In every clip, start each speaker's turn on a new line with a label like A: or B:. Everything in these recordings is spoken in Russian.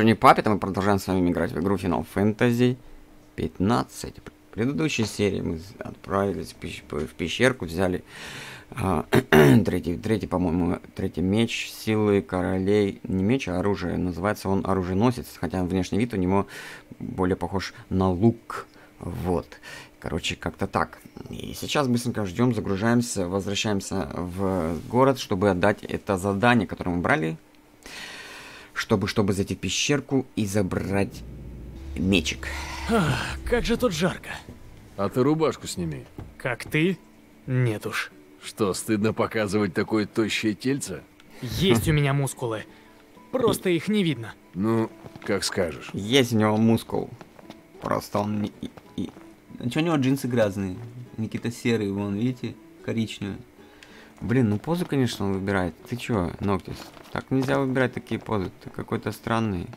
A: не Паппет, мы продолжаем с вами играть в игру Final Fantasy 15. В предыдущей серии мы отправились в пещерку, взяли третий, по-моему, третий меч силы королей. Не меч, а оружие. Называется он оруженосец, хотя внешний вид у него более похож на лук. Вот. Короче, как-то так. И сейчас быстренько ждем, загружаемся, возвращаемся в город, чтобы отдать это задание, которое мы брали. Чтобы зайти в пещерку и забрать мечик.
B: Как же тут жарко.
C: А ты рубашку сними.
B: Как ты? Нет уж.
C: Что, стыдно показывать такое тощее тельце?
B: Есть у меня мускулы. Просто их не видно.
C: Ну, как скажешь.
A: Есть у него мускул. Просто он не...
D: А чё у него джинсы грязные? Они какие-то серые, вон, видите? Коричневые.
A: Блин, ну позу, конечно, он выбирает. Ты чё, Ноктис? Так нельзя выбирать такие позы. Ты какой-то странный.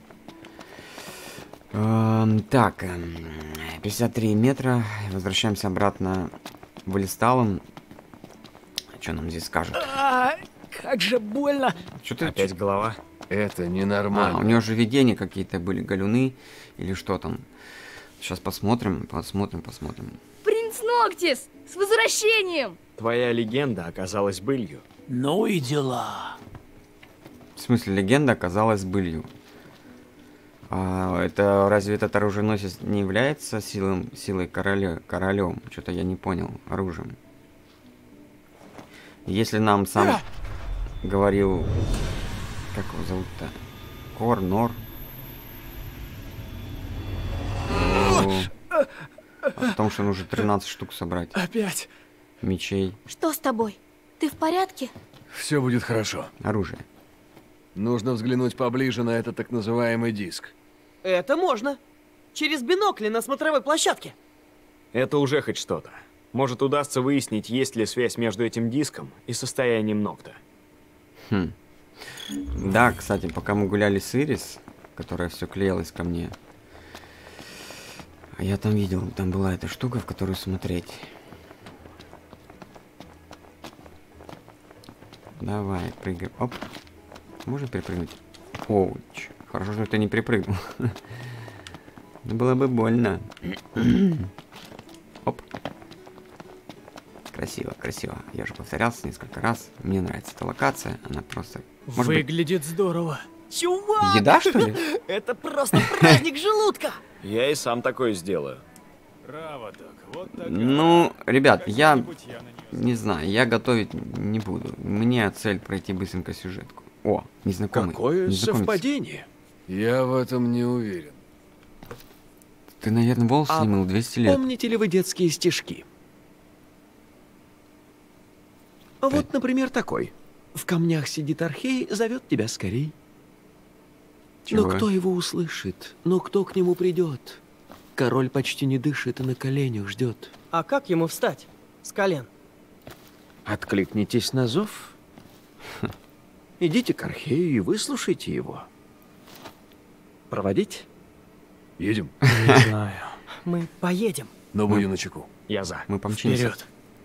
A: Так, 53 метра. Возвращаемся обратно в Элисталон. Что нам здесь скажут?
B: Как же больно.
A: Что ты
B: Опять голова.
C: Это ненормально.
A: у него же видения какие-то были, галюны или что там. Сейчас посмотрим.
E: Принц Ноктис, с возвращением!
B: Твоя легенда оказалась былью.
F: Ну и дела.
A: В смысле, легенда оказалась былью. Разве этот оруженосец не является силой королем? Что-то я не понял. Оружием. Если нам сам говорил... Как его зовут-то? Нор. О том, что нужно 13 штук собрать.
B: Опять.
A: Мечей.
E: Что с тобой? Ты в порядке?
C: Все будет хорошо.
A: Оружие.
C: Нужно взглянуть поближе на этот так называемый диск.
G: Это можно. Через бинокли на смотровой площадке.
B: Это уже хоть что-то. Может, удастся выяснить, есть ли связь между этим диском и состоянием Нокта.
A: Да, кстати, пока мы гуляли с Ирис, которая все клеилась ко мне, я там видел, там была эта штука, в которую смотреть. Давай, прыгай. Оп. Можно перепрыгнуть? Оуч. Хорошо, что ты не перепрыгнул. Было бы больно. Оп. Красиво, красиво. Я же повторялся несколько раз. Мне нравится эта локация. Она просто...
B: Выглядит здорово.
G: Чувак!
A: Еда, что ли?
G: Это просто праздник желудка!
B: Я и сам такое сделаю.
A: Ну, ребят, я не знаю, я готовить не буду. Мне цель пройти быстренько сюжетку. О, незнакомый.
C: Какое
A: незнакомец.
C: совпадение? Я в этом не уверен.
A: Ты, наверное, волос не мыл 200 лет.
H: Помните ли вы детские стишки? Вот, например, такой. В камнях сидит Архей, зовет тебя скорей.
A: Чего?
H: Но кто его услышит? Но кто к нему придет? Король почти не дышит и на коленях ждет.
G: А как ему встать с колен?
H: Откликнитесь на зов. Идите к Архею и выслушайте его. Проводить?
C: Едем?
B: Не знаю.
G: Мы поедем.
C: Но будем начеку.
B: Я за.
A: Мы помчимся.
B: Вперед.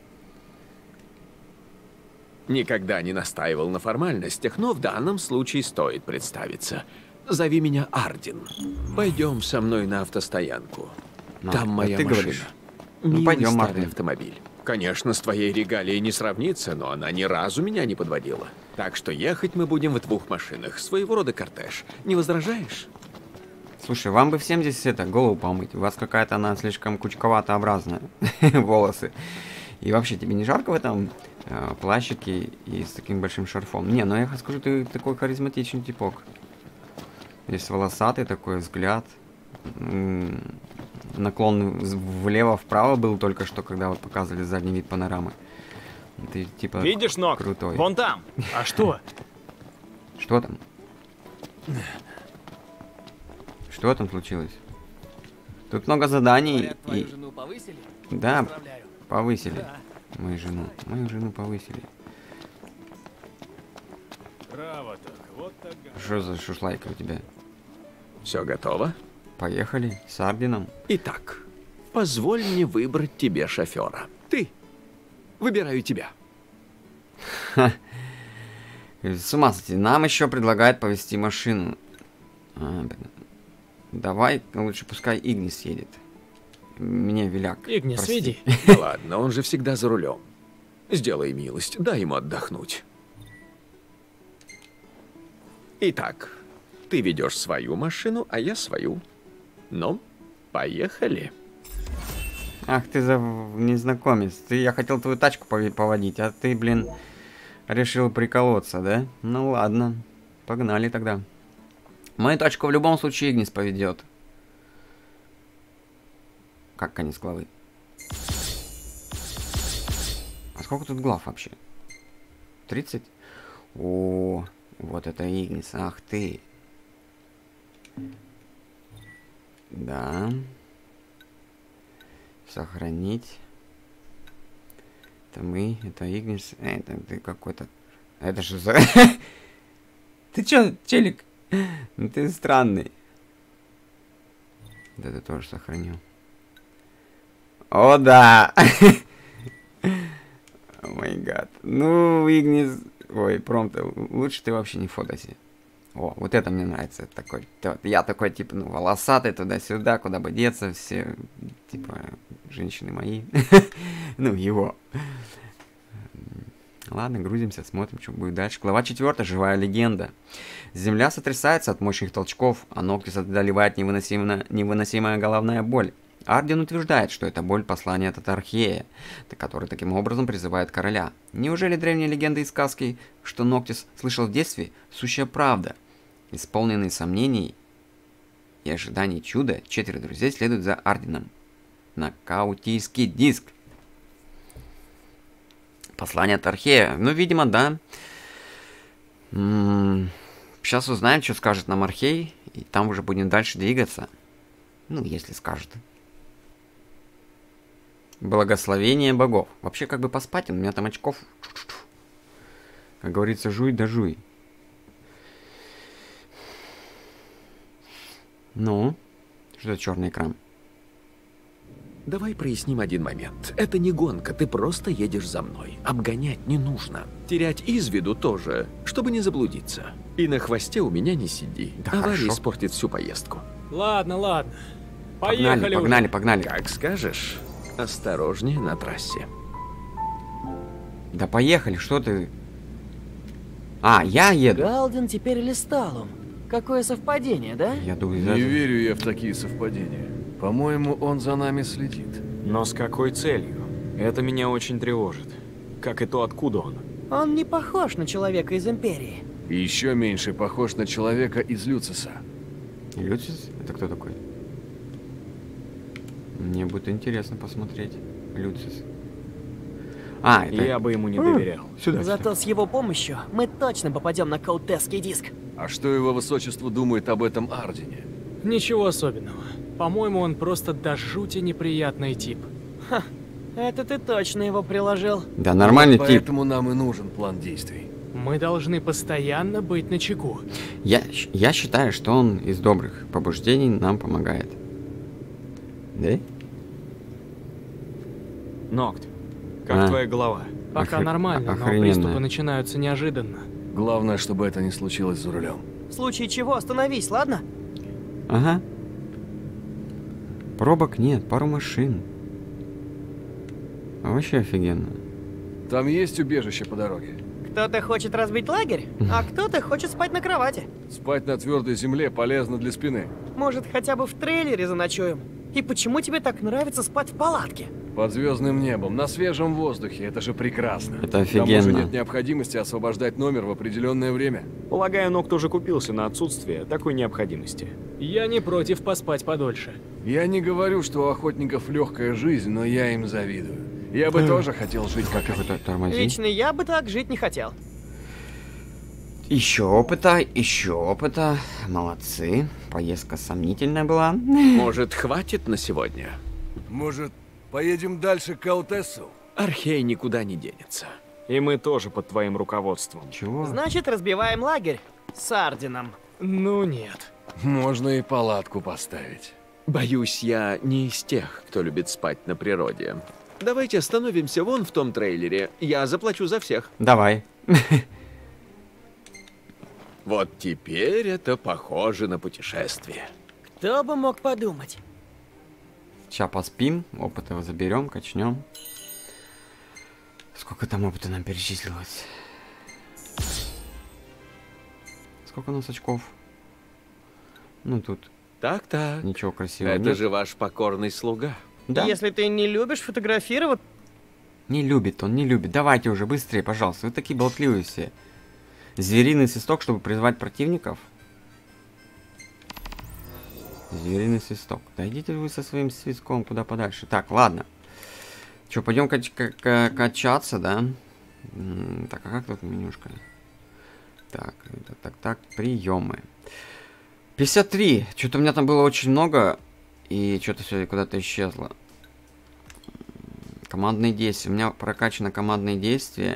H: Никогда не настаивал на формальностях, но в данном случае стоит представиться. Зови меня Ардин. Пойдем со мной на автостоянку. Там моя
A: ты
H: машина.
A: говоришь.
H: Милый
A: пойдем,
H: старый
A: Ардин.
H: автомобиль. Конечно, с твоей регалией не сравнится, но она ни разу меня не подводила. Так что ехать мы будем в двух машинах. Своего рода кортеж. Не возражаешь?
A: Слушай, вам бы всем здесь голову помыть. У вас какая-то она слишком кучковатообразная. Волосы. И вообще, тебе не жарко в этом плащике и с таким большим шарфом? Не, ну я скажу, ты такой харизматичный типок. Весь волосатый такой взгляд. Наклон влево-вправо был только что, когда вот показывали задний вид панорамы. Ты типа
B: Видишь, Нок?
A: крутой.
B: Вон там. А что?
A: Что там? Что там случилось? Тут много заданий.
G: Твою жену повысили?
A: Да,
G: Поздравляю.
A: повысили.
G: Да.
A: Мою жену повысили. Что за шушлайка у тебя?
H: Все готово?
A: Поехали с Ардином.
H: Итак, позволь мне выбрать тебе шофера. Ты. Выбираю тебя.
A: С ума сойти. Нам еще предлагают повезти машину. Блин. Давай, лучше пускай Игнис едет. Мне веляк.
F: Игнис,
A: прости.
F: веди.
H: Да ладно, он же всегда за рулем. Сделай милость, дай ему отдохнуть. Итак, ты ведешь свою машину, а я свою. Ну, поехали.
A: Ах ты за незнакомец. Я хотел твою тачку поводить, а ты, блин, решил приколоться, да? Ну ладно, погнали тогда. Мою тачку в любом случае Игнис поведет. Как конец главы? А сколько тут глав вообще? 30? О, вот это Игнис. Ах ты. Да. Сохранить. Это мы, это Игнис. Это ты какой-то... Это же за... Ты чё, челик? Ты странный. Вот это тоже сохранил. О, да! О май гад. Ну, Игнис... Ой, Промптер, лучше ты вообще не фотоси. О, вот это мне нравится. Это такой, я такой, типа, ну, волосатый, туда-сюда, куда бы деться, все, типа, женщины мои. Ну, его. Ладно, грузимся, смотрим, что будет дальше. Глава 4. Живая легенда. Земля сотрясается от мощных толчков, а Ноктис одолевает невыносимая головная боль. Ардин утверждает, что это боль послания от Архея, который таким образом призывает короля. Неужели древние легенды и сказки, что Ноктис слышал в детстве, сущая правда? Исполненные сомнений и ожиданий чуда, 4 друзей следуют за Ардином. Нокаутийский диск. Послание от Архея. Ну, видимо, да. Сейчас узнаем, что скажет нам Архей, и там уже будем дальше двигаться. Ну, если скажет. Благословение богов. Вообще, как бы поспать, у меня там очков. Как говорится, жуй да жуй. Ну, что это черный экран?
H: Давай проясним один момент. Это не гонка, ты просто едешь за мной. Обгонять не нужно. Терять из виду тоже, чтобы не заблудиться. И на хвосте у меня не сиди.
A: Да
H: Авария
A: хорошо.
H: испортит всю поездку.
F: Ладно, ладно.
A: Погнали,
F: Поехали
A: погнали,
F: уже.
A: погнали.
H: Как скажешь. Осторожнее на трассе.
A: Да поехали, что ты? А, я еду.
G: Галден теперь Листалум. Какое совпадение, да?
A: Я думаю,
C: Не верю я в такие совпадения. По-моему, он за нами следит.
B: Но с какой целью? Это меня очень тревожит. Как и то, откуда он.
G: Он не похож на человека из Империи.
C: И еще меньше похож на человека из Люциса.
A: Люцис? Это кто такой? Мне будет интересно посмотреть. Люцис. А, это...
B: Я бы ему не доверял.
A: Сюда,
G: Зато с его помощью мы точно попадем на Каутесский диск.
C: А что его высочество думает об этом Ардине?
F: Ничего особенного. По-моему, он просто до жути неприятный тип.
G: Это ты точно его приложил.
A: Да, нормальный тип.
C: Поэтому нам и нужен план действий.
F: Мы должны постоянно быть начеку.
A: Я считаю, что он из добрых побуждений нам помогает. Да?
B: Ногт, как твоя голова?
F: Пока нормально, но
A: охрененно.
F: приступы начинаются неожиданно.
C: Главное, чтобы это не случилось за рулем.
G: В случае чего остановись, ладно?
A: Ага. Пробок нет, пару машин. Вообще офигенно.
C: Там есть убежище по дороге.
G: Кто-то хочет разбить лагерь, а кто-то хочет спать на кровати.
C: Спать на твердой земле полезно для спины.
G: Может, хотя бы в трейлере заночуем? И почему тебе так нравится спать в палатке?
C: Под звездным небом, на свежем воздухе. Это же прекрасно.
A: Это
C: К тому же
A: офигенно.
C: нет необходимости освобождать номер в определенное время.
B: Полагаю, Ногт уже купился на отсутствие такой необходимости.
F: Я не против поспать подольше.
C: Я не говорю, что у охотников легкая жизнь, но я им завидую. Я бы тоже хотел жить как они.
A: Какой-то тормози.
G: Лично я бы так жить не хотел.
A: Еще опыта. Молодцы. Поездка сомнительная была.
H: Может, хватит на сегодня?
C: Может, поедем дальше к Каутессу?
H: Архей никуда не денется.
B: И мы тоже под твоим руководством.
A: Чего?
G: Значит, разбиваем лагерь с Ардином.
F: Ну нет.
C: Можно и палатку поставить.
H: Боюсь, я не из тех, кто любит спать на природе. Давайте остановимся вон в том трейлере. Я заплачу за всех.
A: Давай.
H: Вот теперь это похоже на путешествие.
G: Кто бы мог подумать?
A: Сейчас поспим, опыт его заберем, качнем. Сколько там опыта нам перечислилось? Сколько у нас очков? Ну тут
H: Так-так.
A: ничего красивого
H: Это
A: нет.
H: же ваш покорный слуга.
A: Да?
G: Если ты не любишь фотографировать,
A: Не любит он, не любит. Давайте уже быстрее, пожалуйста. Вы такие болтливые все. Звериный свисток, чтобы призвать противников. Звериный свисток. Да идите вы со своим свистком куда подальше. Так, ладно. Че, пойдем качаться, да? Так, а как тут менюшка? Так, приемы. 53. Что-то у меня там было очень много. И что-то все куда-то исчезло. Командные действия. У меня прокачано командные действия.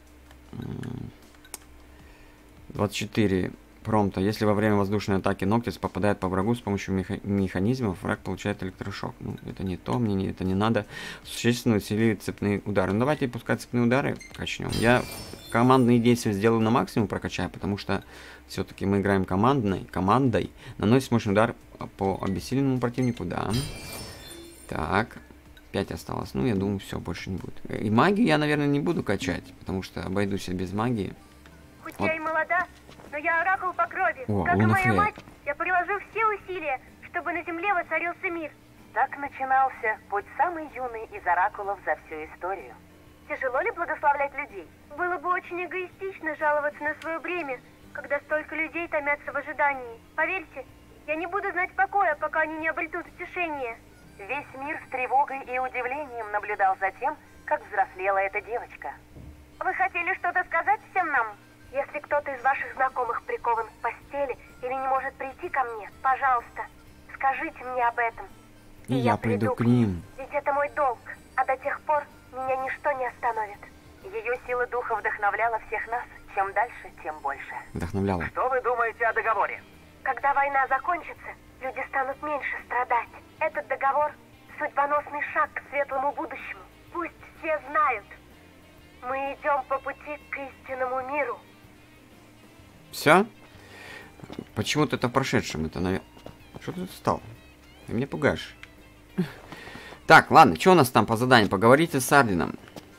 A: 24 промпта. Если во время воздушной атаки Ноктис попадает по врагу с помощью механизмов, враг получает электрошок. Ну, это не то, мне это не надо. Существенно усиливает цепные удары. Ну, давайте пускай цепные удары качнем. Я командные действия сделаю на максимум, прокачаю, потому что все-таки мы играем командой. Наносит мощный удар по обессиленному противнику, да. Так, 5 осталось. Ну, я думаю, все, больше не будет. И магию я, наверное, не буду качать, потому что обойдусь без магии.
I: Хоть
A: Вот.
I: я и молода, но я оракул по крови.
A: О,
I: Как и
A: Луна
I: моя
A: Фрея.
I: мать, я приложу все усилия, чтобы на земле воцарился мир. Так начинался путь самый юный из оракулов за всю историю. Тяжело ли благословлять людей? Было бы очень эгоистично жаловаться на свое бремя, когда столько людей томятся в ожидании. Поверьте, я не буду знать покоя, пока они не обретут утешение. Весь мир с тревогой и удивлением наблюдал за тем, как взрослела эта девочка. Вы хотели что-то сказать всем нам? Если кто-то из ваших знакомых прикован к постели или не может прийти ко мне, пожалуйста, скажите мне об этом.
A: И я приду к ним.
I: Ведь это мой долг, а до тех пор меня ничто не остановит. Ее сила духа вдохновляла всех нас. Чем дальше, тем больше.
A: Вдохновляла.
I: Что вы думаете о договоре? Когда война закончится, люди станут меньше страдать. Этот договор – судьбоносный шаг к светлому будущему. Пусть все знают. Мы идем по пути к истинному миру.
A: Все? Почему-то это в прошедшем. Это, наверное... Что ты тут встал? Ты меня пугаешь. Так, ладно, что у нас там по заданию? Поговорите с Ардином.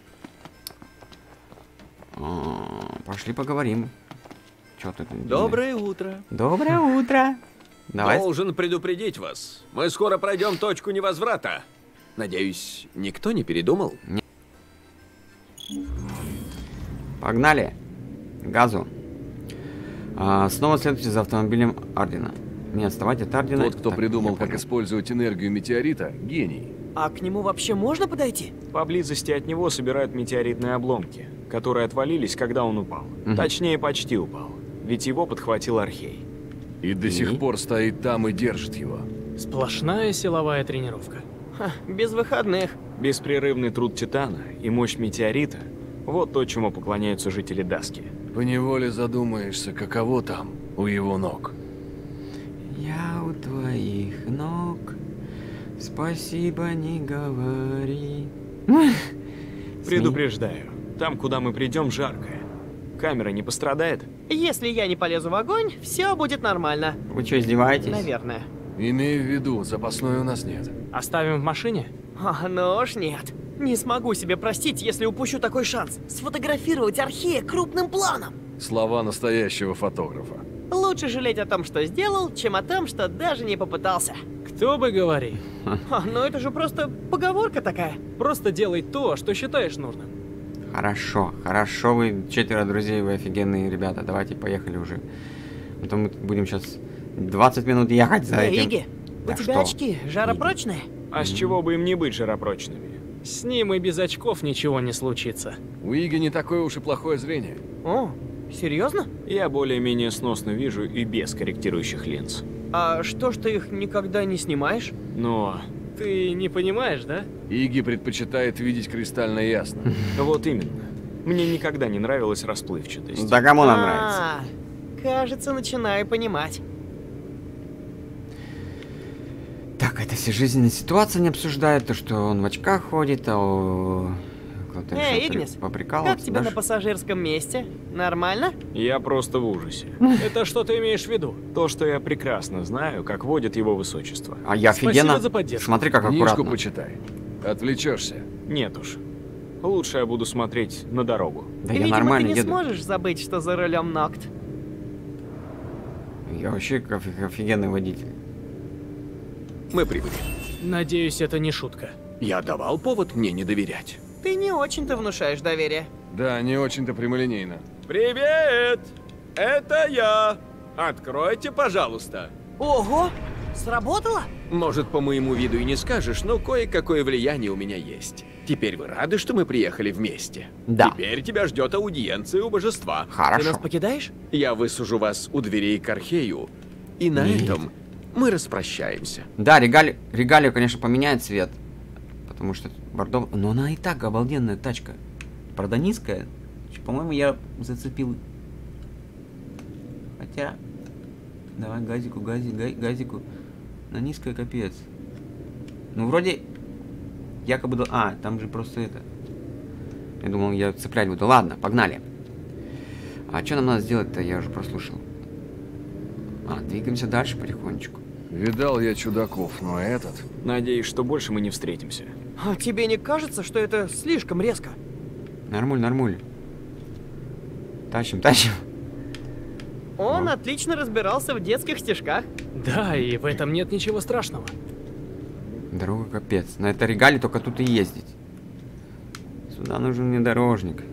A: Пошли поговорим. Что ты тут?
H: Доброе утро.
A: Доброе утро. Давай.
H: Должен предупредить вас. Мы скоро пройдем точку невозврата. Надеюсь, никто не передумал?
A: Погнали. Газу. Снова следуйте за автомобилем Ардина. Не отставайте от Ардина.
C: Тот, кто
A: Так,
C: придумал,
A: я
C: как
A: понял.
C: использовать энергию метеорита, гений.
G: а к нему вообще можно подойти?
B: Поблизости от него собирают метеоритные обломки, которые отвалились, когда он упал.
A: Мгм.
B: Точнее, почти упал. Ведь его подхватил Архей.
C: И до сих пор стоит там и держит его.
F: Сплошная силовая тренировка.
G: Ха, без выходных.
B: Беспрерывный труд Титана и мощь метеорита – вот то, чему поклоняются жители Даски.
C: Поневоле задумаешься, каково там у его ног.
A: Я у твоих ног. Спасибо, не говори.
B: Предупреждаю, там, куда мы придем, жарко. Камера не пострадает?
G: Если я не полезу в огонь, все будет нормально.
A: Вы что, издеваетесь?
G: Наверное.
C: Имею в виду, запасной у нас нет.
F: Оставим в машине?
G: Ну уж нет. Не смогу себе простить, если упущу такой шанс. Сфотографировать Архея крупным планом.
C: Слова настоящего фотографа.
G: Лучше жалеть о том, что сделал, чем о том, что даже не попытался.
F: Кто бы говорил.
G: Ну это же просто поговорка такая.
F: Просто делай то, что считаешь нужным.
A: Хорошо, хорошо, вы 4 друзей, вы офигенные ребята. Давайте, поехали уже. А то мы будем сейчас 20 минут ехать за этим.
G: Иги, у
A: Так
G: тебя
A: что?
G: очки жаропрочные?
B: А с чего бы им не быть жаропрочными?
F: С ним и без очков ничего не случится.
C: У Иги не такое уж и плохое зрение.
G: О, серьезно?
B: Я более-менее сносно вижу и без корректирующих линз.
G: А что ж ты их никогда не снимаешь?
B: Но
F: Ты не понимаешь, да?
C: Иги предпочитает видеть кристально ясно.
B: вот именно. Мне никогда не нравилась расплывчатость.
A: Да кому нам нравится?
G: Кажется, начинаю понимать.
A: Так, это все жизненные ситуации не обсуждают, то, что он в очках ходит, а Кто-то
G: Эй,
A: решил
G: Игнис,
A: поприкалываться,
G: как тебе
A: да?
G: на пассажирском месте? Нормально?
B: Я просто в ужасе.
F: Это что ты имеешь в виду?
B: То, что я прекрасно знаю, как водит его высочество.
A: А я
F: Спасибо
A: офигенно.
F: за поддержку.
A: Смотри, как
C: Книжку
A: аккуратно.
C: почитай. Отвлечешься.
B: Нет уж. Лучше я буду смотреть на дорогу.
A: Да я
G: Видимо,
A: нормально
G: ты не
A: еду.
G: сможешь забыть, что за рулем Нокт.
A: Я вообще офигенный водитель.
H: Мы прибыли.
F: Надеюсь, это не шутка.
H: Я давал повод мне не доверять.
G: Ты не очень-то внушаешь доверие.
C: Да, не очень-то прямолинейно.
J: Привет! Это я. Откройте, пожалуйста.
G: Ого! Сработало?
H: Может, по моему виду и не скажешь, но кое-какое влияние у меня есть. Теперь вы рады, что мы приехали вместе?
A: Да.
H: Теперь тебя ждет аудиенция у божества.
G: Ты
A: Хорошо.
G: нас покидаешь?
H: Я высажу вас у дверей к Архею, и на
A: Нет.
H: этом мы распрощаемся.
A: Да, регалию, конечно, поменяет цвет. Потому что бордовый... Но она и так обалденная тачка. Правда, низкая. По-моему, я зацепил. Хотя... Давай газику, газику. На низкая капец. Ну, вроде... Якобы... А, там же просто это... Я думал, я цеплять буду. Ладно, погнали. А что нам надо сделать-то? Я уже прослушал. А, двигаемся дальше потихонечку.
C: Видал я чудаков, но этот...
B: Надеюсь, что больше мы не встретимся.
G: А тебе не кажется, что это слишком резко?
A: Нормуль. Тащим.
G: Он отлично разбирался в детских стишках.
F: Да, и в этом нет ничего страшного.
A: Дорога капец. На этой регале только тут и ездить. Сюда нужен внедорожник.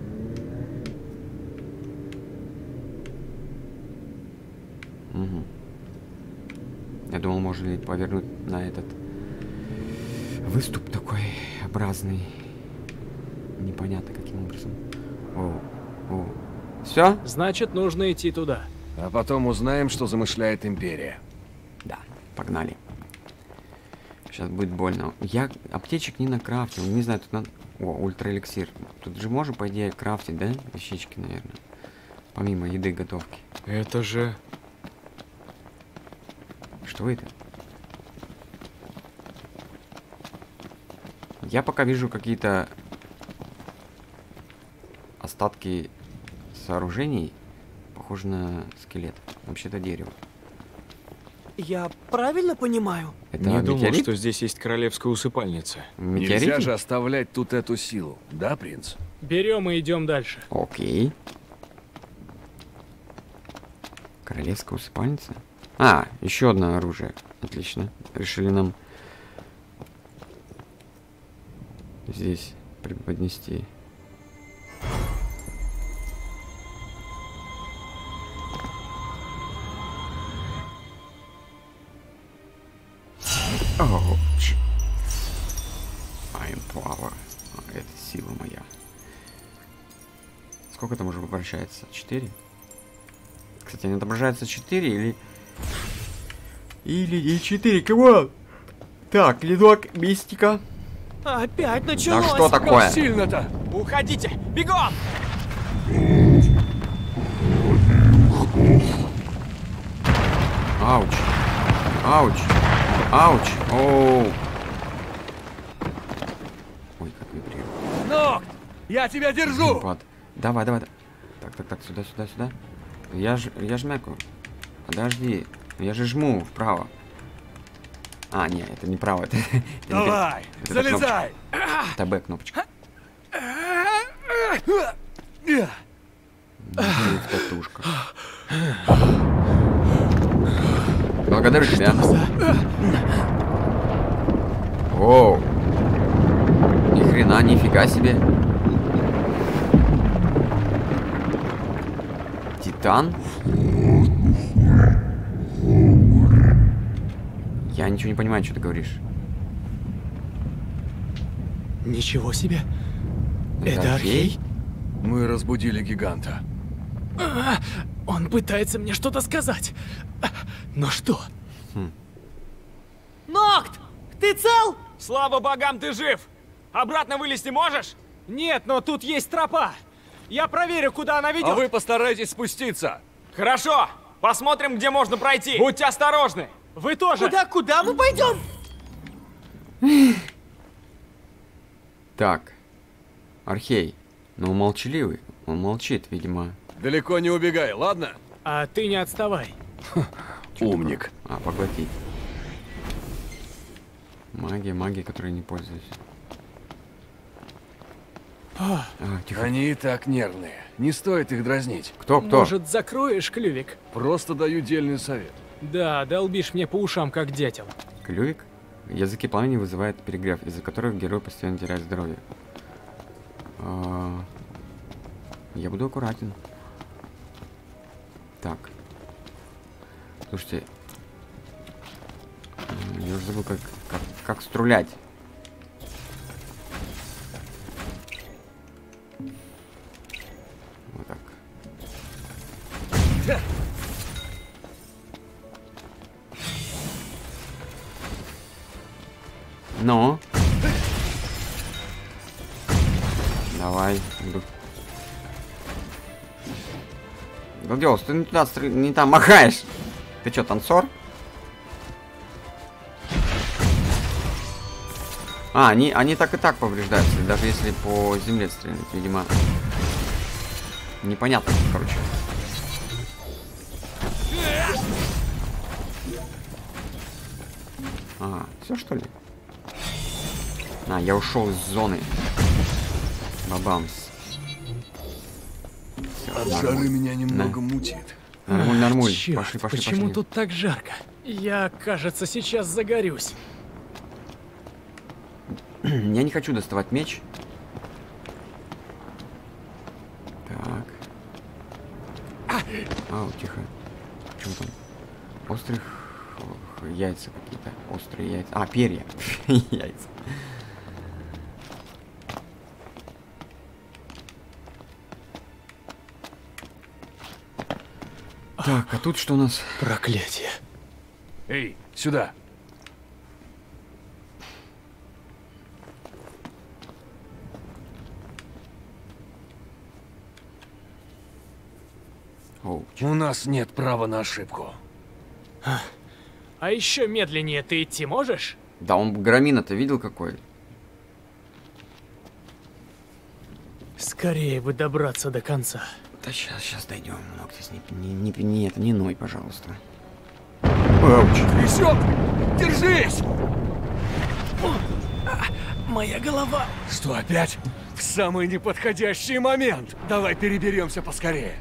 A: Угу. Я думал, можно ли повернуть на этот выступ такой образный. Непонятно каким образом. О. Все?
F: Значит, нужно идти туда.
C: А потом узнаем, что замышляет Империя.
A: Да, погнали. Сейчас будет больно. Я аптечек не накрафтил. Не знаю, тут надо... О, ультраэликсир. Тут же можно, по идее, крафтить, да? Вещички, наверное. Помимо еды и готовки.
B: Это же...
A: Что это? Я пока вижу какие-то остатки сооружений. Похоже на скелет. Вообще-то дерево.
G: Я правильно понимаю?
A: Это
B: Не думал,
A: метеорит?
B: что здесь есть королевская усыпальница.
A: Метеорит?
C: Нельзя же оставлять тут эту силу, да, принц?
F: Берем и идем дальше.
A: Окей. Королевская усыпальница? А, еще одно оружие. Отлично. Решили нам здесь преподнести. Ouch. I'm power. Это сила моя. Сколько там уже обращается? 4? Кстати, они отображаются 4 или... Или не 4, кого? Так, ледок, мистика.
G: Опять началось.
A: Да что такое?
C: Сильно-то!
J: Уходите! Бегом!
A: Ауч. Ауч. Оу. Ой, как вибрирует.
C: Нокт! Я тебя держу!
A: Пад. Давай. Так, сюда. Я жмяку. Подожди. Я же жму вправо. А, нет, это не право. Это
C: Давай,
A: это
C: залезай!
A: Это Б кнопочка. Татушка. Благодарю тебя. Оу. Ни хрена, нифига себе. Титан? Я ничего не понимаю, что ты говоришь.
F: Ничего себе.
A: Это
F: Это Архей?
C: Мы разбудили гиганта.
F: Он пытается мне что-то сказать. Но что?
G: Нокт! Ты цел?
J: Слава богам, ты жив! Обратно вылезти можешь?
F: Нет, но тут есть тропа. Я проверю, куда она ведет.
C: А вы постарайтесь спуститься.
J: Хорошо! Посмотрим, где можно пройти. Будьте осторожны!
F: Вы тоже.
G: Куда мы пойдем?
A: Так. Архей. Но он молчаливый. Он молчит, видимо.
C: Далеко не убегай, ладно?
F: А ты не отставай.
C: Умник.
A: А, поглотить. Магия, которой не пользуюсь. Тихо.
C: Они и так нервные. Не стоит их дразнить.
A: Кто?
F: Может, закроешь клювик?
C: Просто даю дельный совет.
F: Да, долбишь мне по ушам, как дятел.
A: Клювик? Языки пламени вызывают перегрев, из-за которых герой постоянно теряет здоровье. Я буду аккуратен. Так. Слушайте. Я уже забыл, как стрелять. Вот так. Ну. Давай. Гладиолус, ты не туда не там махаешь. Ты чё, танцор? А, они так и так повреждаются, даже если по земле стрелять, видимо. Непонятно, короче. А, все что ли? А, я ушел из зоны. Бабамс.
C: От жары меня немного мутит.
A: Нормуль.
F: Чёрт,
A: Пошли.
F: Почему тут так жарко? Я, кажется, сейчас загорюсь.
A: Я не хочу доставать меч. Так. Ау, тихо. Почему там? Острых яйца какие-то. Острые яйца. А, перья. Яйца. Так, а тут что у нас?
F: Проклятие.
C: Эй, сюда. У нас нет права на ошибку.
F: А еще медленнее ты идти можешь?
A: Да, он Громина-то видел какой?
F: Скорее бы добраться до конца.
A: Да сейчас дойдем. Ноктис, не ной, пожалуйста. Ауч.
C: Трясет! Держись!
F: Моя голова.
C: Что опять? В самый неподходящий момент. Давай переберемся поскорее.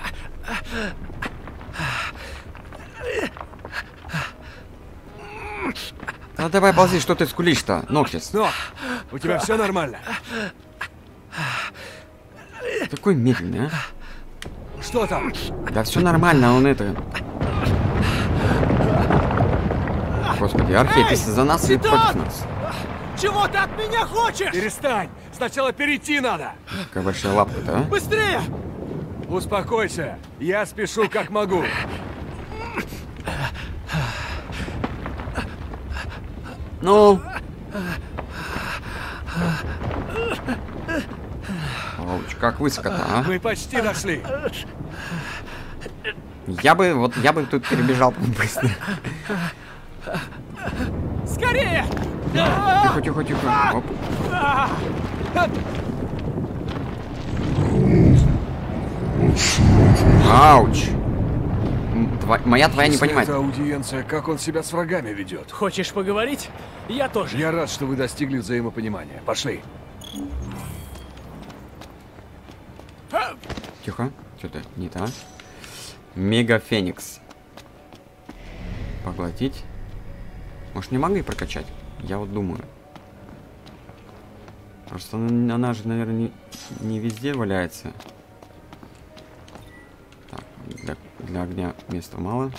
A: А давай ползи, что ты скулишь-то, Ноктис?
C: Но, у тебя все нормально?
A: Такой медленный, а?
C: Что там?
A: Да все нормально, он это... Господи, Архей, ты за нас или против нас?
F: Чего ты от меня хочешь?
C: Перестань! Сначала перейти надо!
A: Какая большая лапка-то, а?
F: Быстрее!
C: Успокойся, я спешу как могу.
A: Ну? Ауч, как высоко-то, а?
C: Мы почти дошли.
A: Я бы тут перебежал быстро.
F: Скорее!
A: Тихо. Оп. Ауч. Моя твоя не понимает.
C: Это аудиенция, как он себя с врагами ведет.
F: Хочешь поговорить? Я тоже.
C: Я рад, что вы достигли взаимопонимания. Пошли.
A: Тихо. Что-то не так. Мега Феникс. Поглотить. Может, не могли прокачать? Я вот думаю. Просто она же, наверное, не везде валяется. Так, для огня места мало.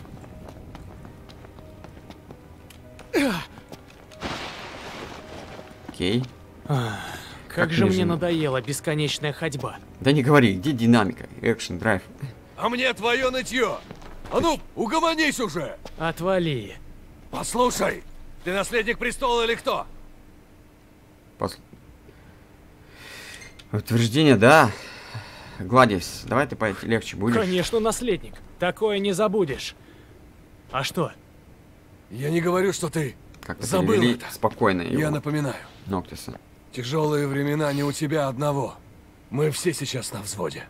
A: Окей.
F: Как же мне надоела бесконечная ходьба.
A: Да не говори, где динамика? Экшен, драйв.
C: А мне твое нытье! А ну, угомонись уже!
F: Отвали.
C: Послушай, ты наследник престола или кто?
A: Утверждение, да. Гладиус, давай ты легче будешь.
F: Конечно, наследник. Такое не забудешь. А что?
C: Я не говорю, что ты
A: Как-то
C: забыл
A: перевели
C: это.
A: спокойно его.
C: Я напоминаю.
A: Ноктиса.
C: Тяжелые времена не у тебя одного. Мы все сейчас на взводе.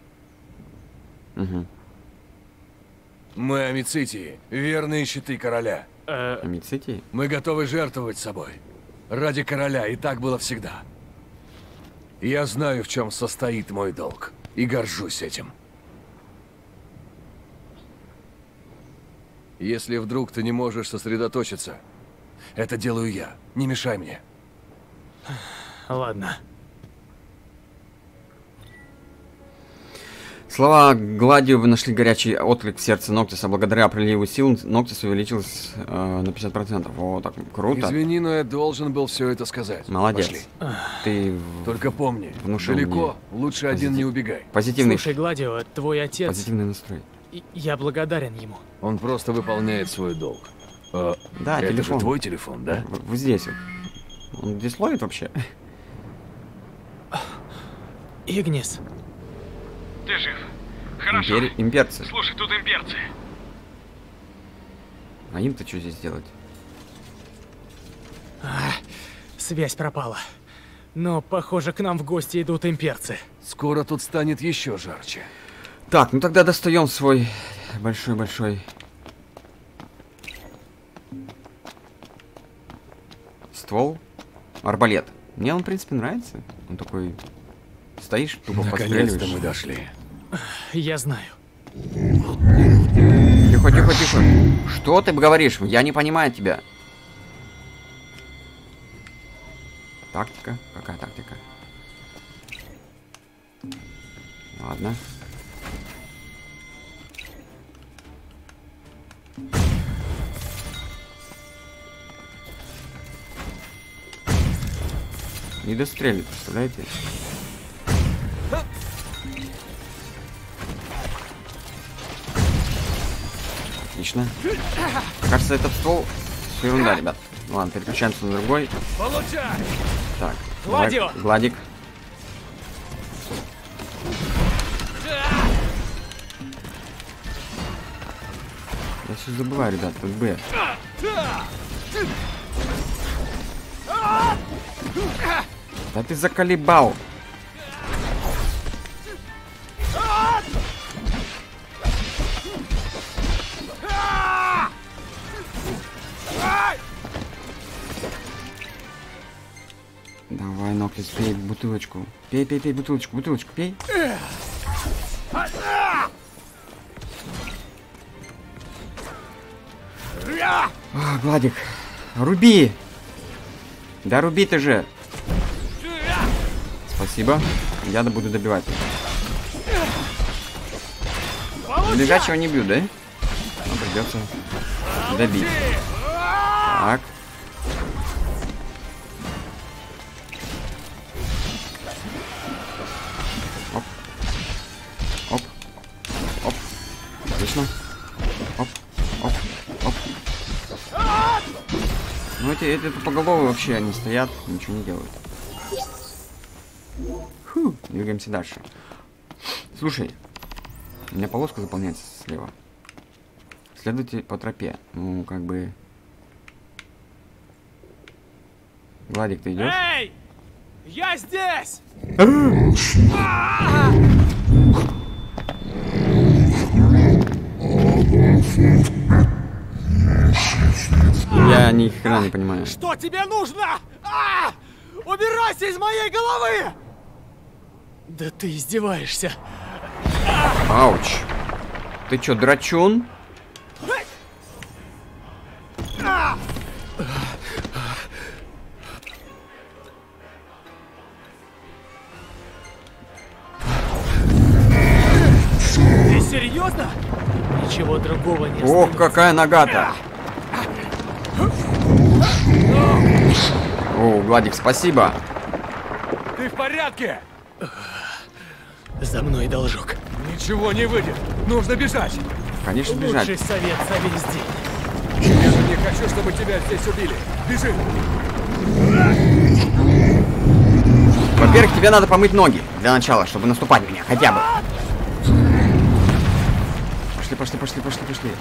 A: Угу.
C: Мы амицитии, верные щиты короля.
A: Амицитии?
C: Мы готовы жертвовать собой. Ради короля, и так было всегда. Я знаю, в чем состоит мой долг, и горжусь этим. Если вдруг ты не можешь сосредоточиться, это делаю я. Не мешай мне.
F: Ладно.
A: Слова Гладио нашли горячий отклик в сердце Ноктиса. Благодаря приливу сил Ноктис увеличился на 50%. О, так круто.
C: Извини, но я должен был все это сказать.
A: Молодец.
C: Пошли.
A: Ты
C: только помни,
A: внушил
C: далеко, лучше один не убегай.
A: Позитивный.
F: Слушай, Гладио, твой отец...
A: Позитивный настрой.
F: Я благодарен ему.
C: Он просто выполняет свой долг.
A: Да,
C: это
A: телефон.
C: же твой телефон, да?
A: Вот здесь вот. Он здесь ловит вообще?
F: Игнис.
K: Ты жив? Хорошо.
A: Имперцы.
K: Слушай, тут имперцы.
A: А им-то что здесь делать?
F: Связь пропала. Но, похоже, к нам в гости идут имперцы.
C: Скоро тут станет еще жарче.
A: Так, ну тогда достаем свой большой-большой ствол. Арбалет. Мне он, в принципе, нравится. Он такой... Стоишь, тупо постреливаешь.
C: Наконец-то мы дошли.
F: Я знаю.
A: Тихо, тихо, тихо. Что ты говоришь? Я не понимаю тебя. Тактика? Какая тактика? Ладно. Не дострелит, представляете? Отлично. Кажется, этот ствол ерунда, ребят. Ладно, переключаемся на другой. Так,
F: Гладио!
A: Гладик. Я все забываю, ребят, тут Б. Да ты заколебал. Давай, Ноктис, пей бутылочку. Пей, пей, пей, бутылочку, бутылочку, пей. Гладик, руби! Да руби ты же! Спасибо. Я буду добивать. Лежачего не бью, да? Но придется добить. Так. Оп. Оп. Оп. Отлично. Оп. Оп. Оп. Ну эти тупоголовые вообще, они стоят, ничего не делают. Фу, двигаемся дальше. Слушай, у меня полоска заполняется слева. Следуйте по тропе. Ну, как бы... Владик, ты идешь?
J: Эй! Я здесь!
A: Я ни хрена не понимаю.
J: Что тебе нужно? Убирайся из моей головы!
F: Да ты издеваешься.
A: Ауч. Ты чё, драчун?
F: Ты серьезно? Ничего другого не остается.
A: Ох, какая нога-то! О, Владик, спасибо.
C: Ты в порядке?
F: За мной должок.
C: Ничего не выйдет. Нужно бежать.
A: Конечно, бежать.
F: Лучший совет за весь день.
C: Я же не хочу, чтобы тебя здесь убили. Бежи.
A: Во-первых, тебе надо помыть ноги для начала, чтобы наступать меня, хотя бы. Пошли, пошли, пошли, пошли, пошли.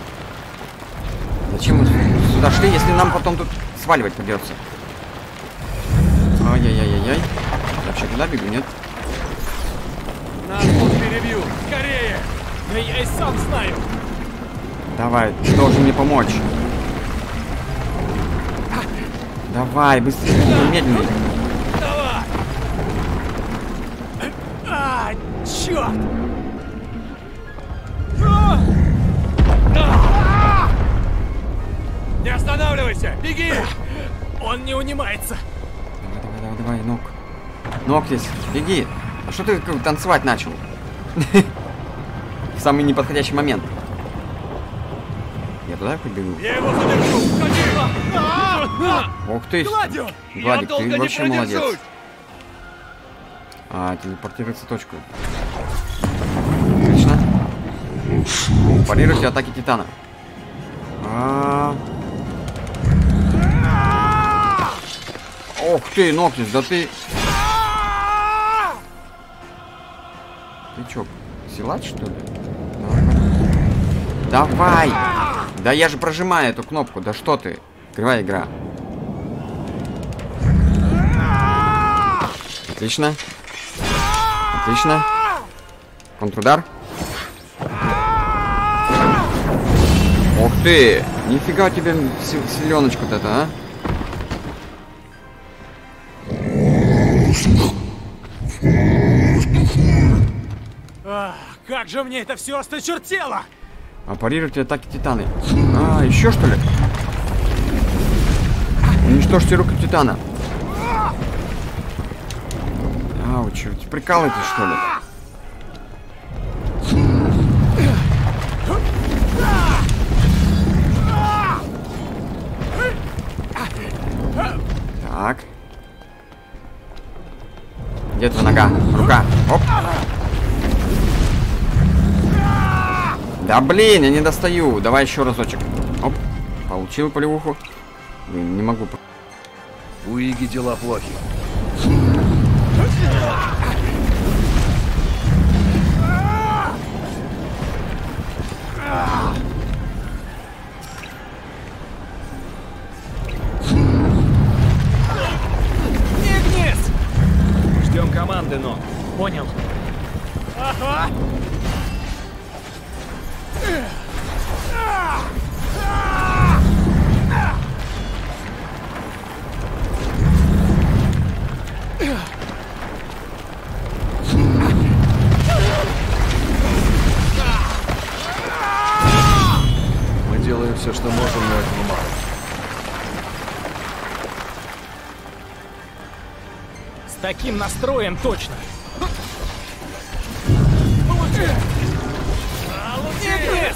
A: Зачем мы сюда шли, если нам потом тут сваливать придется? Ай-яй-яй-яй-яй. Я вообще туда бегу, нет?
C: Нас тут перебьют! Скорее!
F: Да я и сам знаю.
A: Давай, ты должен мне помочь. Давай, быстрее, медленнее.
C: Давай!
F: А, черт!
C: Не останавливайся! Беги!
F: Он не унимается.
A: Давай, ног. Ноктис, беги. А что ты танцевать начал? В самый неподходящий момент. Я туда побегу.
C: Я его задержу! Уходи!
A: Ух ты!
C: Гладио!
A: Владик,
C: Я долго
A: ты
C: не
A: вообще молодец.
C: продержусь!
A: Телепортироваться в точку. Отлично. Парируйте атаки Титана. Ох ты, Ноктис, да ты... Ты чё, силач, что ли? Давай! Да я же прожимаю эту кнопку, да что ты? Открывай игра. Отлично. Отлично. Контрудар. Ух ты! Нифига у тебя селеночка-то это, а?
F: Как же мне это все осточертело!
A: Парируйте атаки Титаны. Еще что ли? Уничтожьте руку Титана. Вы что, прикалываетесь, что ли? Так. Где твоя нога? Рука. Оп. Да блин, я не достаю. Давай еще разочек. Оп. Получил полевуху. Блин, не могу.
C: У Иги дела плохи.
F: Игнис!
B: Ждем команды, но.
F: Понял. Ага.
C: Мы делаем все, что можем, но этого мало.
F: С таким настроем точно. Игнис!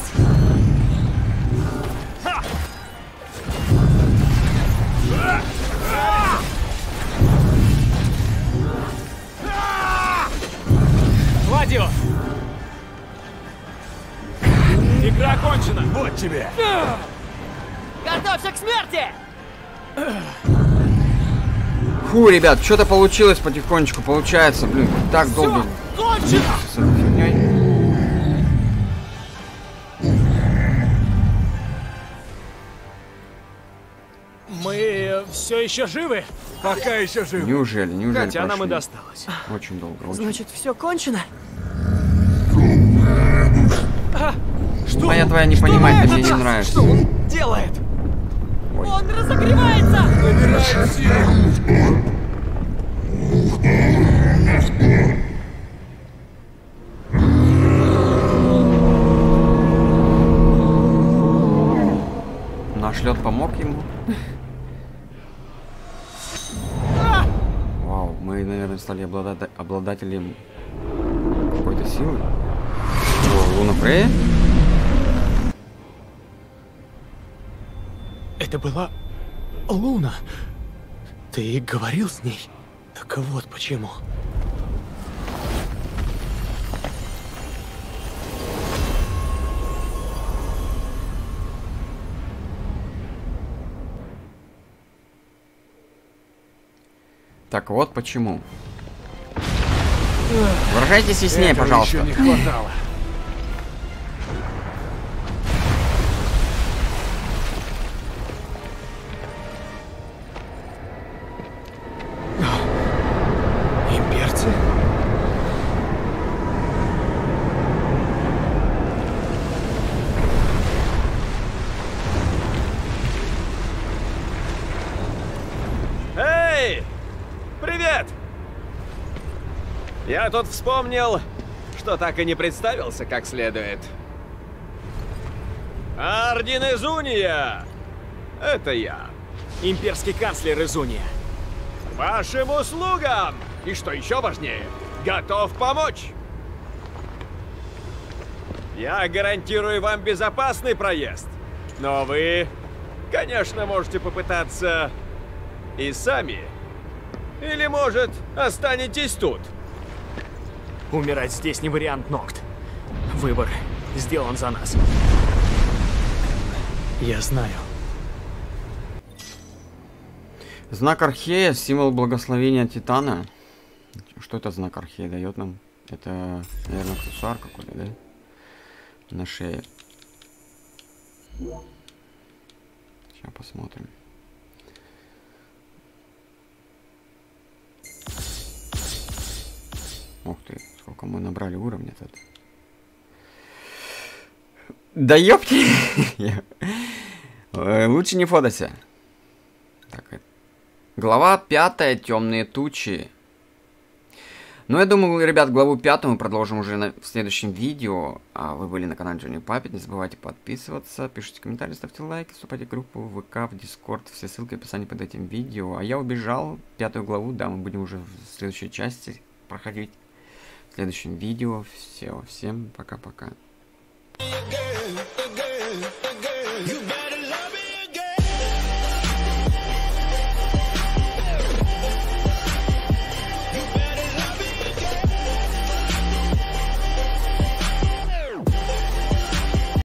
F: Гладио! Игра окончена!
C: Вот тебе!
G: Готовься к смерти!
A: Фу, ребят, что-то получилось потихонечку. Получается, блин, так долго.
F: Кончено!
A: С этой фигней.
F: Мы все еще живы?
C: Пока еще живы.
A: Неужели
B: Хотя нам и
A: прошли?
B: досталось.
A: Очень долго. Очень.
G: Значит, все кончено?
F: Что?
A: Моя твоя не понимает, ты мне не нравится.
G: Что он делает?
A: Ой.
G: Он разогревается!
C: Набирает силу.
A: Наш лед помог ему. Вау, мы, наверное, стали обладателем какой-то силы. О, Луна Фрея?
F: Это была Луна. Ты говорил с ней? Так вот почему.
A: Так вот почему. Выражайтесь яснее,
C: Этого
A: пожалуйста.
C: еще не хватало.
L: Я тут вспомнил, что так и не представился как следует. Ардин Изуния! Это я.
B: Имперский канцлер Изуния.
L: Вашим услугам! И что еще важнее, готов помочь! Я гарантирую вам безопасный проезд. Но вы, конечно, можете попытаться и сами. Или, может, останетесь тут.
B: Умирать здесь не вариант, Нокт. Выбор сделан за нас.
F: Я знаю.
A: Знак Архея, символ благословения Титана. Что это знак Архея дает нам? Это, наверное, аксессуар какой-то, да? На шее. Сейчас посмотрим. Ух ты, сколько мы набрали уровня тут. Да ёпки! Лучше не фотося. Так, глава 5. Темные тучи. Ну, я думаю, ребят, главу 5 мы продолжим уже в следующем видео. А вы были на канале Джонни Паппет. Не забывайте подписываться, пишите комментарии, ставьте лайки, вступайте в группу в ВК, в Дискорд. Все ссылки в описании под этим видео. А я убежал. 5 главу, да, мы будем уже в следующей части проходить. В следующем видео. Всем пока-пока.